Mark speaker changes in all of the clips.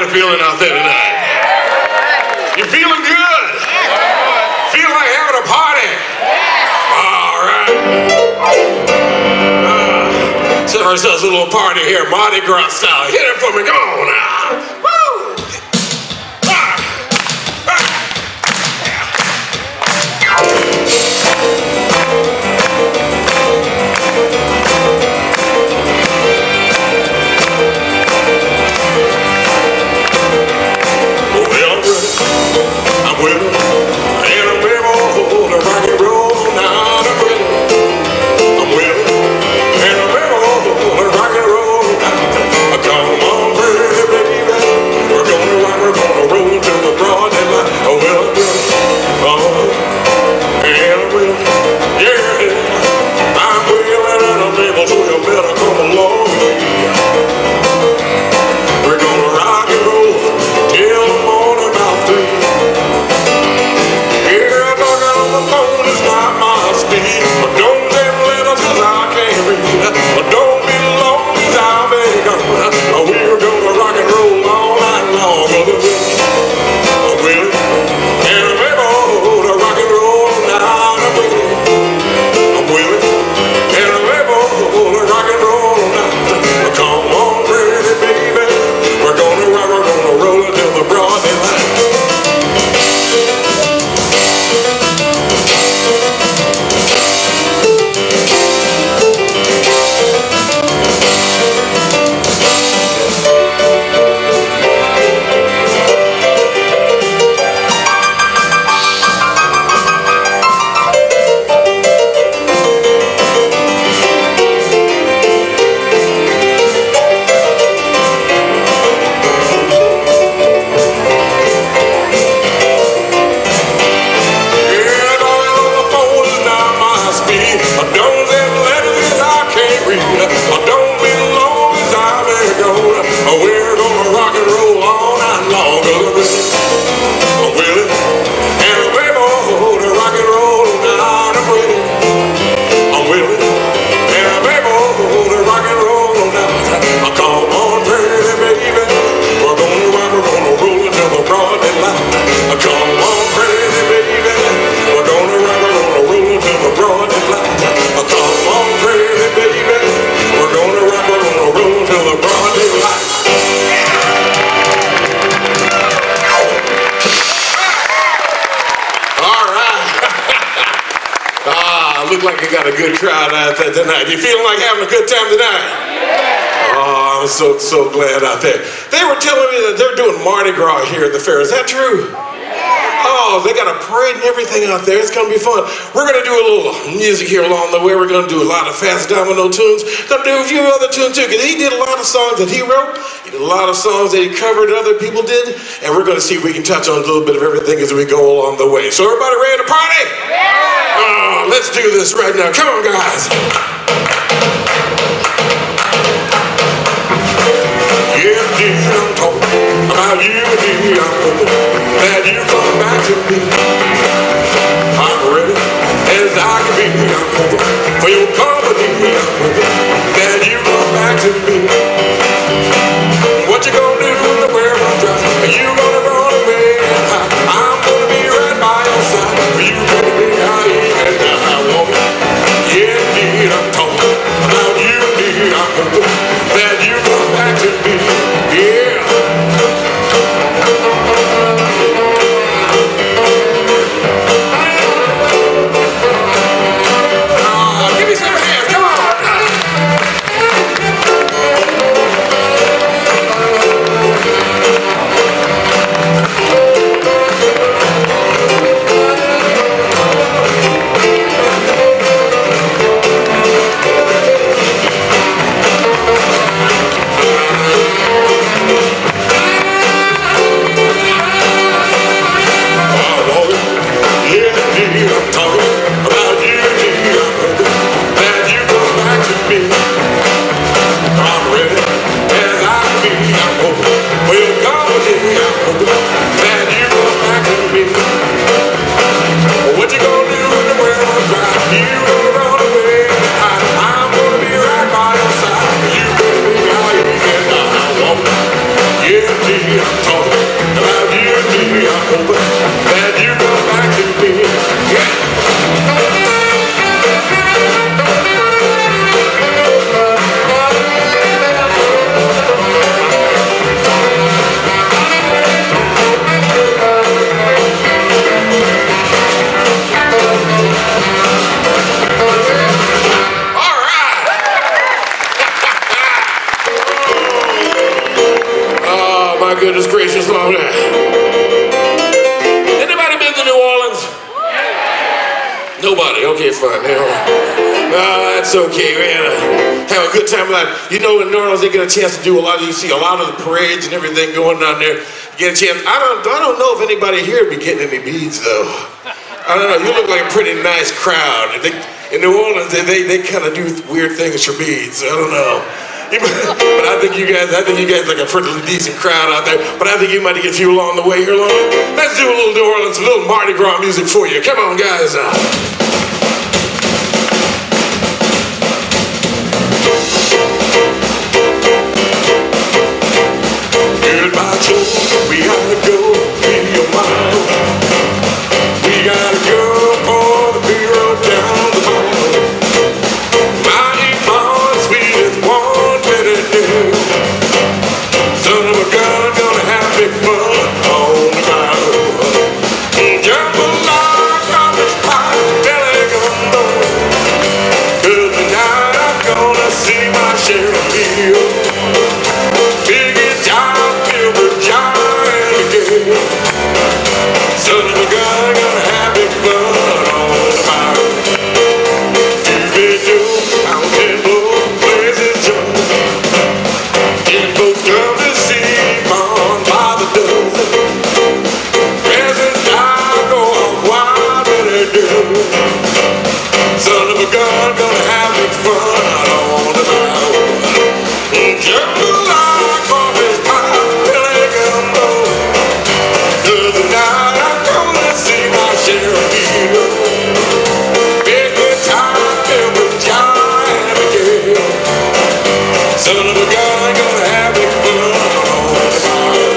Speaker 1: feeling out there tonight? You feeling good? Feel like having a party? All right. Let's have ourselves a little party here, Mardi Gras style. Hit it for me, come on now. Woo! I'm with it, and I'm able to rock and roll now. I'm with it, I'm with it, and I'm able to rock and roll now. Come on, pretty baby, we're gonna rock, we're gonna roll till the broad daylight. Oh, well, I'm with it, oh, and I'm with it, yeah, I'm with it, and I'm able, so you better come along with me. We're gonna rock and roll till the morning about 3. It's not my speed, but don't get letters cause I can't read. But don't be long as I may come. We're gonna rock and roll all night long. I'm with it, and I'm able to rock and roll now. I'm with it, I'm with it, and I'm able to rock and roll now. Come on, pretty baby, we're gonna rock, we're gonna roll until the broad daylight. Look like you got a good crowd out there tonight. You feeling like having a good time tonight? Yeah. Oh, I'm so glad out there. They were telling me that they're doing Mardi Gras here at the fair. Is that true? Yeah. Oh, they got a parade and everything out there. It's going to be fun. We're going to do a little music here along the way. We're going to do a lot of Fats Domino tunes. Going to do a few other tunes too, because he did a lot of songs that he wrote. He did a lot of songs that he covered other people did. And we're going to see if we can touch on a little bit of everything as we go along the way. So everybody ready to party? Yeah. Let's do this right now. Come on, guys. Yeah, dear, I'm talking about you and me. I'm hoping that you come back to me. I'm ready as I can be. I'm hoping for your company. I'm hoping that you come back to me. What you gonna do when the world runs dry? Are you gonna run away and hide? I'm gonna be right by your side. For you, baby, yeah, indeed, I'm talking about you, indeed. I'm hoping that you come back to me, yeah. gracious, Lord. Anybody been to New Orleans? Nobody. Okay, fine. That's okay. Man, have a good time. You know, in New Orleans, they get a chance to do a lot. You see a lot of the parades and everything going down there. Get a chance. I don't know if anybody here be getting any beads though. I don't know. You look like a pretty nice crowd. In New Orleans, they kind of do weird things for beads. I don't know. But I think you guys like a pretty decent crowd out there. But I think you might get a few along the way here, Lord. Let's do a little New Orleans, a little Mardi Gras music for you. Come on, guys. Goodbye, Joe. We gotta go. Be your mind. We gotta go for the big road down the hall. Son of a gun, gonna have big fun on the mountain. Jambalaya, garbage pie, belly gumbo. 'Cause tonight I'm gonna see my share of meal. Biggest job, Gilbert, giant again. Son of a gun, gonna have big fun on the mountain. Do-be-do, mountain blow, blazing Joe. Folks come to see on by the dozen. Presents I go on wild when they do. Son of a gun, gonna have big fun on the mountain. Jambalaya, coffee's pie, Billy Gumbo. 'Cause tonight I'm gonna see my share of meal. Big time, Gilbert, giant again. Son of a gun, gonna have big fun on the mountain.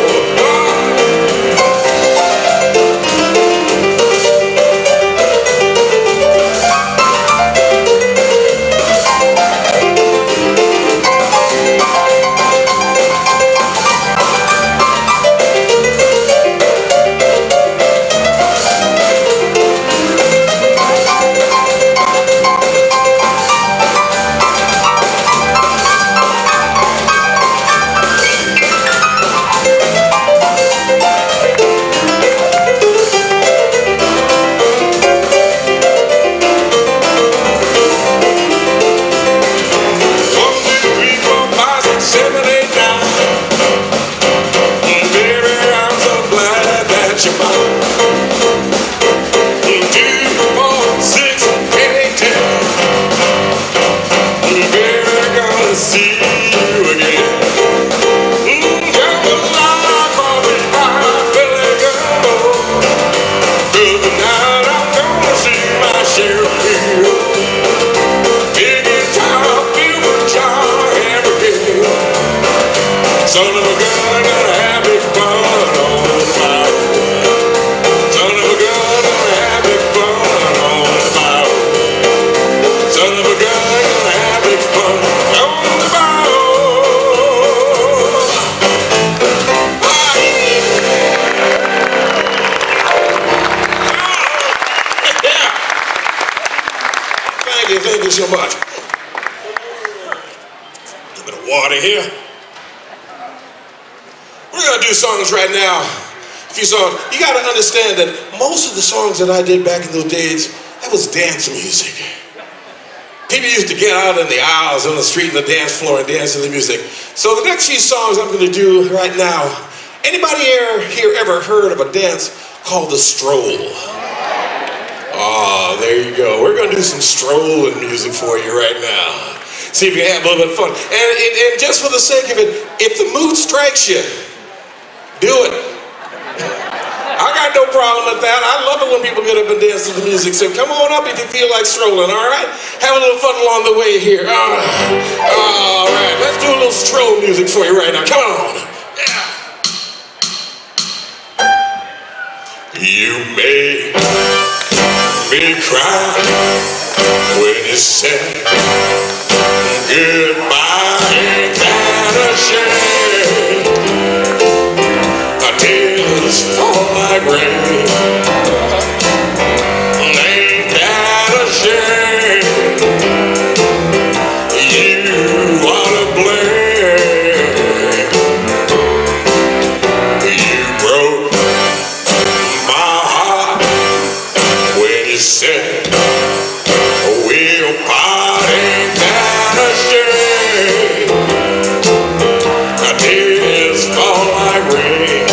Speaker 1: Son of a gun, gonna have big fun on the mountain. Son of a gun, gonna have big fun on the mountain. Son of a gun, gonna have big fun on the mountain. Thank you so much. A bit of water here. We're going to do songs right now, a few songs. You got to understand that most of the songs that I did back in those days, that was dance music. People used to get out in the aisles on the street and the dance floor and dance to the music. So the next few songs I'm going to do right now, anybody here ever heard of a dance called the stroll? Oh, there you go. We're going to do some strolling music for you right now. See if you can have a little bit of fun. And just for the sake of it, if the mood strikes you, do it. I got no problem with that. I love it when people get up and dance to the music. So come on up if you feel like strolling, all right? Have a little fun along the way here. All right, let's do a little stroll music for you right now. Come on. Yeah. You made me cry when you said goodbye. Ain't that a shame? Tears fall like rain. Ain't that a shame? You are to blame. said, well, part ain't that a shame? Tears fall like rain.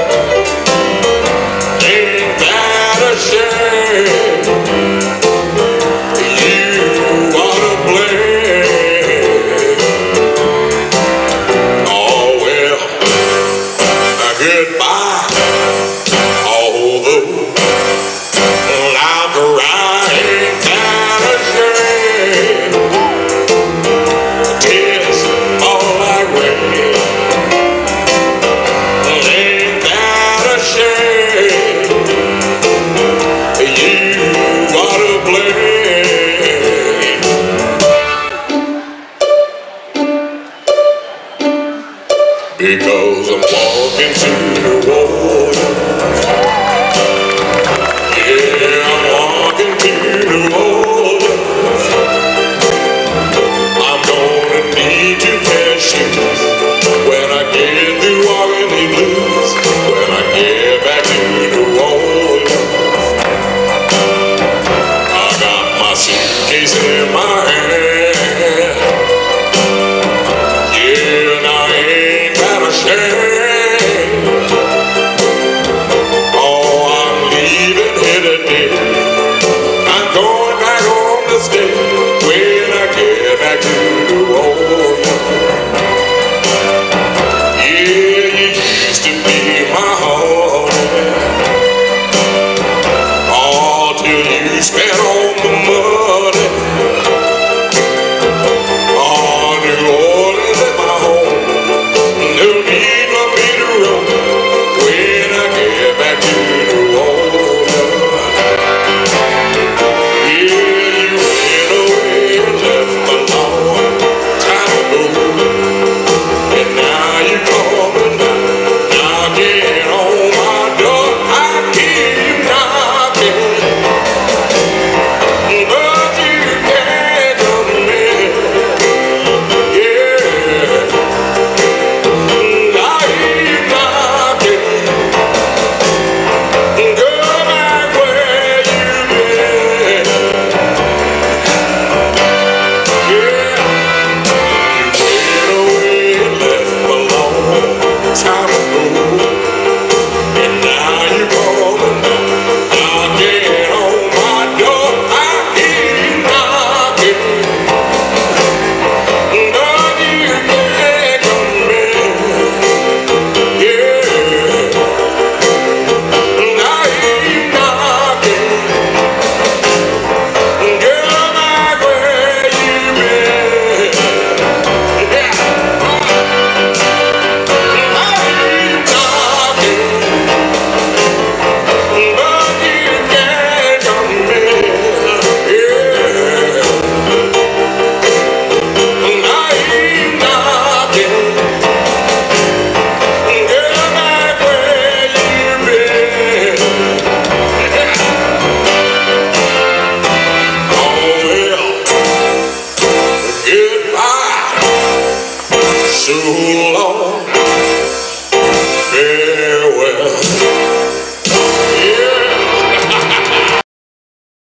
Speaker 1: Ain't that a shame? You ought to blame. Oh well, goodbye. Although I'll cry, ain't that a shame? Tears fall like rain. Ain't that a shame? You ought to blame. Because I'm walking to